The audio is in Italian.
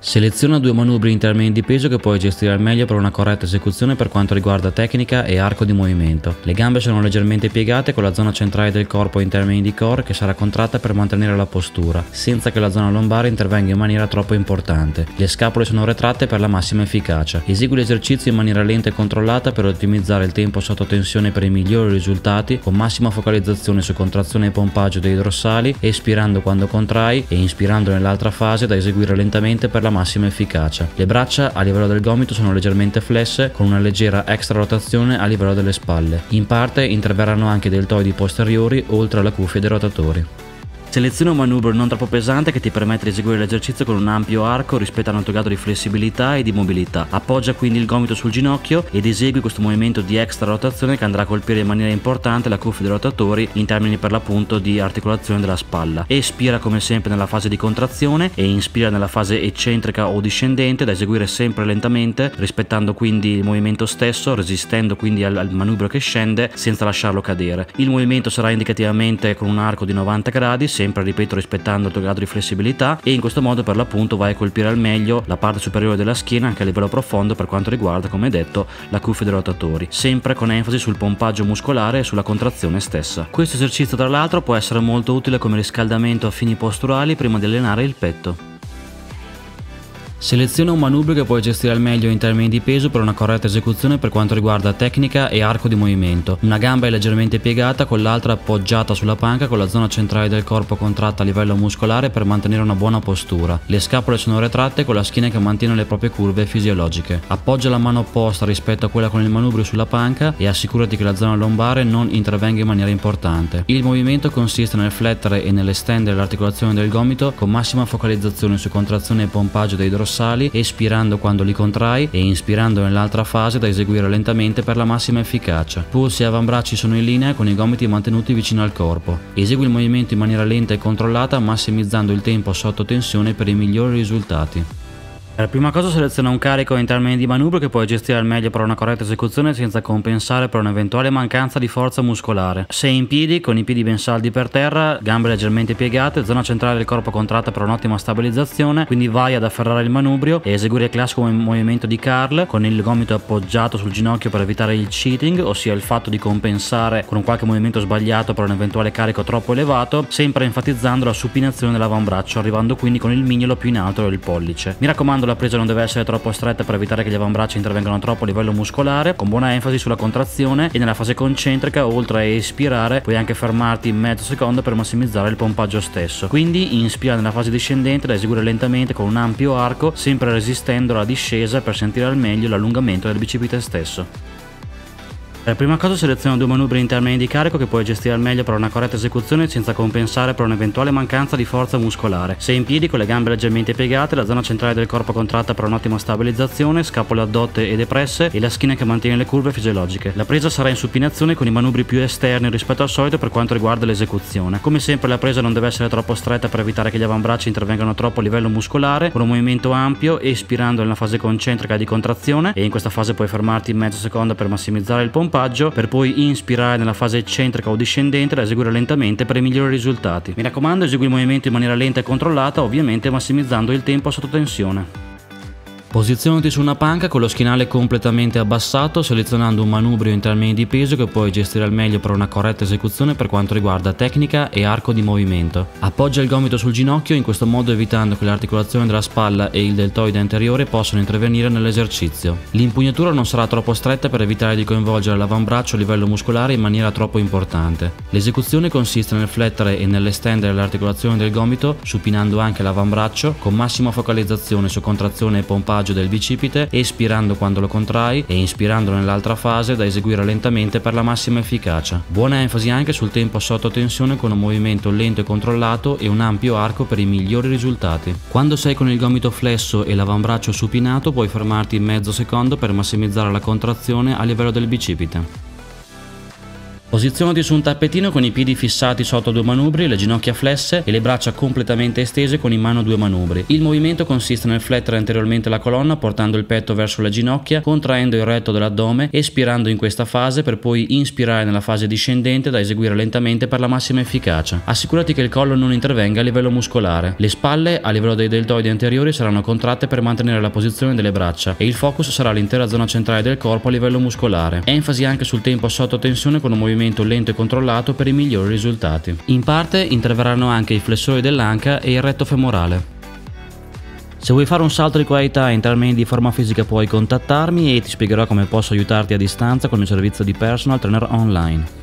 Seleziona due manubri in termini di peso che puoi gestire al meglio per una corretta esecuzione per quanto riguarda tecnica e arco di movimento. Le gambe sono leggermente piegate con la zona centrale del corpo in termini di core che sarà contratta per mantenere la postura, senza che la zona lombare intervenga in maniera troppo importante. Le scapole sono retratte per la massima efficacia. Esegui l'esercizio in maniera lenta e controllata per ottimizzare il tempo sotto tensione per i migliori risultati, con massima focalizzazione su contrazione e pompaggio dei dorsali, espirando quando contrai e inspirando nell'altra fase da eseguire lentamente per la massima efficacia. Le braccia a livello del gomito sono leggermente flesse con una leggera extra rotazione a livello delle spalle. In parte interverranno anche i deltoidi posteriori oltre alla cuffia dei rotatori. Seleziona un manubrio non troppo pesante che ti permette di eseguire l'esercizio con un ampio arco rispetto a un altro grado di flessibilità e di mobilità. Appoggia quindi il gomito sul ginocchio ed esegui questo movimento di extra rotazione che andrà a colpire in maniera importante la cuffia dei rotatori in termini per l'appunto di articolazione della spalla. Espira come sempre nella fase di contrazione e inspira nella fase eccentrica o discendente, da eseguire sempre lentamente, rispettando quindi il movimento stesso, resistendo quindi al manubrio che scende senza lasciarlo cadere. Il movimento sarà indicativamente con un arco di 90 gradi, sempre ripeto rispettando il tuo grado di flessibilità, e in questo modo per l'appunto vai a colpire al meglio la parte superiore della schiena anche a livello profondo per quanto riguarda, come detto, la cuffia dei rotatori, sempre con enfasi sul pompaggio muscolare e sulla contrazione stessa. Questo esercizio tra l'altro può essere molto utile come riscaldamento a fini posturali prima di allenare il petto. Seleziona un manubrio che puoi gestire al meglio in termini di peso per una corretta esecuzione per quanto riguarda tecnica e arco di movimento. Una gamba è leggermente piegata con l'altra appoggiata sulla panca con la zona centrale del corpo contratta a livello muscolare per mantenere una buona postura. Le scapole sono retratte con la schiena che mantiene le proprie curve fisiologiche. Appoggia la mano opposta rispetto a quella con il manubrio sulla panca e assicurati che la zona lombare non intervenga in maniera importante. Il movimento consiste nel flettere e nell'estendere l'articolazione del gomito con massima focalizzazione su contrazione e pompaggio dei dorsali, espirando quando li contrai e inspirando nell'altra fase da eseguire lentamente per la massima efficacia. Polsi e avambracci sono in linea con i gomiti mantenuti vicino al corpo. Esegui il movimento in maniera lenta e controllata, massimizzando il tempo sotto tensione per i migliori risultati. Per prima cosa seleziona un carico in termini di manubrio che puoi gestire al meglio per una corretta esecuzione senza compensare per un'eventuale mancanza di forza muscolare. Sei in piedi, con i piedi ben saldi per terra, gambe leggermente piegate, zona centrale del corpo contratta per un'ottima stabilizzazione, quindi vai ad afferrare il manubrio e eseguire il classico movimento di curl con il gomito appoggiato sul ginocchio per evitare il cheating, ossia il fatto di compensare con un qualche movimento sbagliato per un eventuale carico troppo elevato, sempre enfatizzando la supinazione dell'avambraccio, arrivando quindi con il mignolo più in alto del pollice. Mi raccomando, la presa non deve essere troppo stretta per evitare che gli avambracci intervengano troppo a livello muscolare, con buona enfasi sulla contrazione, e nella fase concentrica, oltre a espirare, puoi anche fermarti mezzo secondo per massimizzare il pompaggio stesso. Quindi inspira nella fase discendente da eseguire lentamente con un ampio arco, sempre resistendo alla discesa per sentire al meglio l'allungamento del bicipite stesso. Per prima cosa seleziona due manubri in termini di carico che puoi gestire al meglio per una corretta esecuzione senza compensare per un'eventuale mancanza di forza muscolare. Sei in piedi con le gambe leggermente piegate, la zona centrale del corpo contratta per un'ottima stabilizzazione, scapole addotte e depresse e la schiena che mantiene le curve fisiologiche. La presa sarà in supinazione con i manubri più esterni rispetto al solito per quanto riguarda l'esecuzione. Come sempre la presa non deve essere troppo stretta per evitare che gli avambracci intervengano troppo a livello muscolare, con un movimento ampio, espirando nella fase concentrica di contrazione, e in questa fase puoi fermarti mezzo secondo per massimizzare il pompaggio, per poi inspirare nella fase eccentrica o discendente da eseguire lentamente per i migliori risultati. Mi raccomando, esegui il movimento in maniera lenta e controllata, ovviamente massimizzando il tempo sotto tensione. Posizionati su una panca con lo schienale completamente abbassato, selezionando un manubrio in termini di peso che puoi gestire al meglio per una corretta esecuzione per quanto riguarda tecnica e arco di movimento. Appoggia il gomito sul ginocchio, in questo modo evitando che l'articolazione della spalla e il deltoide anteriore possano intervenire nell'esercizio. L'impugnatura non sarà troppo stretta per evitare di coinvolgere l'avambraccio a livello muscolare in maniera troppo importante. L'esecuzione consiste nel flettere e nell'estendere l'articolazione del gomito, supinando anche l'avambraccio con massima focalizzazione su contrazione e pompaggio del bicipite, espirando quando lo contrai e inspirando nell'altra fase da eseguire lentamente per la massima efficacia. Buona enfasi anche sul tempo sotto tensione con un movimento lento e controllato e un ampio arco per i migliori risultati. Quando sei con il gomito flesso e l'avambraccio supinato puoi fermarti mezzo secondo per massimizzare la contrazione a livello del bicipite. Posizionati su un tappetino con i piedi fissati sotto 2 manubri, le ginocchia flesse e le braccia completamente estese con in mano 2 manubri. Il movimento consiste nel flettere anteriormente la colonna portando il petto verso le ginocchia, contraendo il retto dell'addome, espirando in questa fase per poi inspirare nella fase discendente da eseguire lentamente per la massima efficacia. Assicurati che il collo non intervenga a livello muscolare. Le spalle a livello dei deltoidi anteriori saranno contratte per mantenere la posizione delle braccia e il focus sarà l'intera zona centrale del corpo a livello muscolare. Enfasi anche sul tempo sotto tensione con un movimento lento e controllato per i migliori risultati. In parte interverranno anche i flessori dell'anca e il retto femorale. Se vuoi fare un salto di qualità in termini di forma fisica puoi contattarmi e ti spiegherò come posso aiutarti a distanza con il servizio di personal trainer online.